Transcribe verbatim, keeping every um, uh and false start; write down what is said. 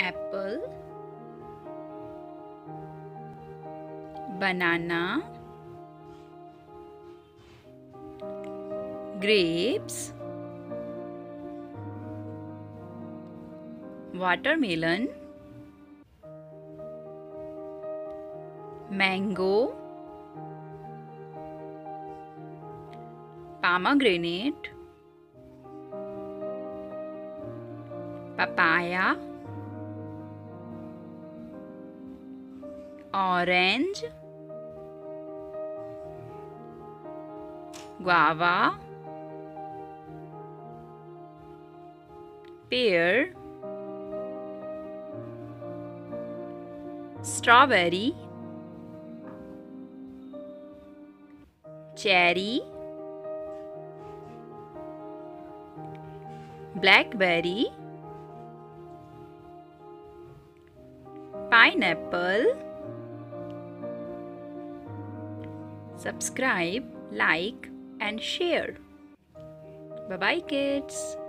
apple, banana, grapes, watermelon, mango, pomegranate, papaya, orange, guava, pear, strawberry, cherry, blackberry, pineapple. Subscribe, like and share. Bye bye kids.